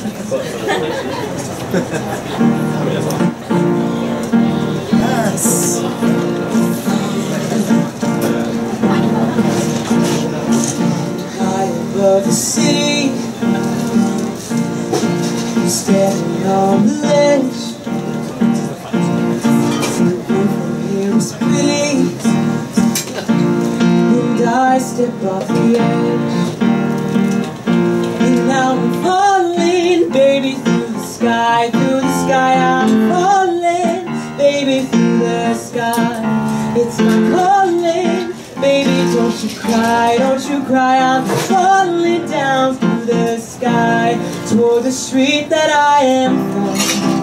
Yes. High above the city, standing on the ledge. The view from here is pretty, and I step off the edge. And now I'm falling, baby, through the sky, I'm falling, baby, through the sky. It's my calling, baby, don't you cry, I'm falling down through the sky, toward the street that I am from.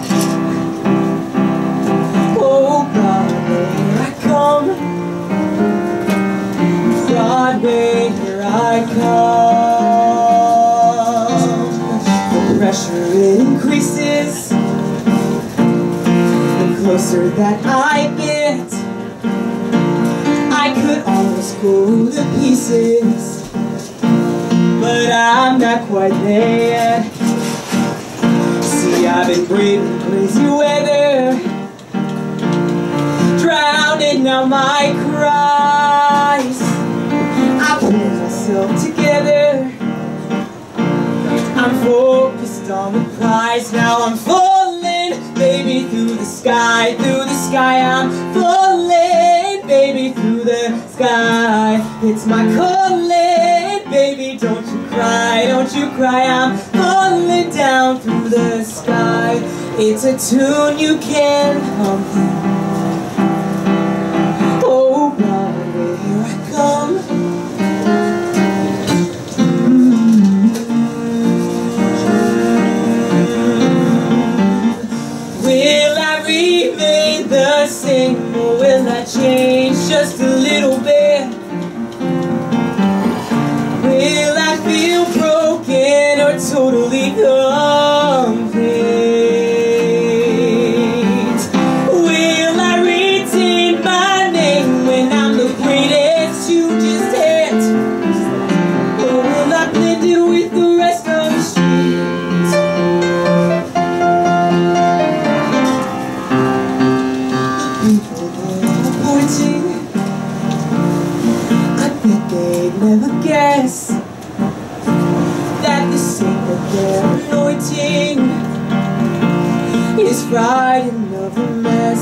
Oh, Broadway, here I come, Broadway, here I come. The pressure, it increases the closer that I get. I could almost go to pieces, but I'm not quite there yet. See, I've been braving crazy weather, drowning out my cries. I pull myself together, I'm focused on the prize. Now I'm falling, baby, through the sky, I'm falling, baby, through the sky. It's my calling, baby, don't you cry, I'm falling down through the sky. It's a tune you can hum. Oh, Broadway, here I come. Will I remain the same, or will I change just a little bit? Will I feel broken or totally complete? Will I retain my name when I'm the greatest you just hit? Or will I blend in with the rest of the streets? The people that are pointing, I bet they'd never guess that the saint that they're anointing is frightened of a mess.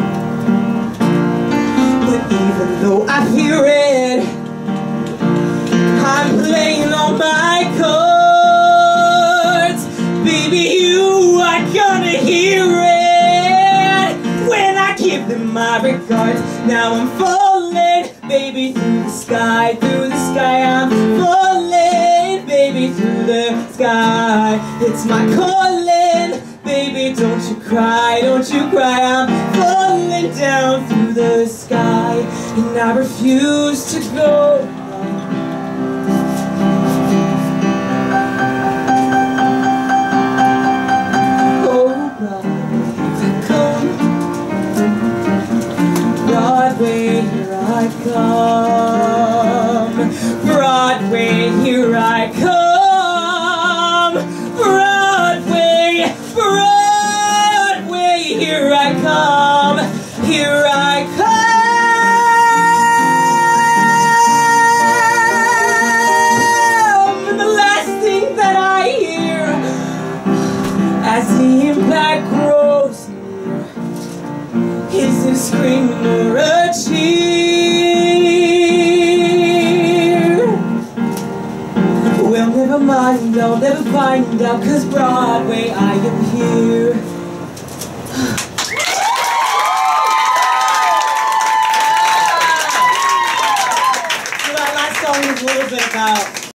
But even though I hear it, I'm playing all my cards. Baby, you are gonna hear it when I give them my regards. Now I'm falling, baby, through the sky, I'm falling, baby, through the sky. It's my calling, baby, don't you cry, I'm falling down through the sky, and I refuse to go. Oh, Broadway, here I come. Broadway, here I come. Broadway, Broadway, here I come. Here I come. And the last thing that I hear as the impact grows near is a scream or a cheer. Well, never mind, I'll never find out, 'cause Broadway, I am here. So that last song was a little bit about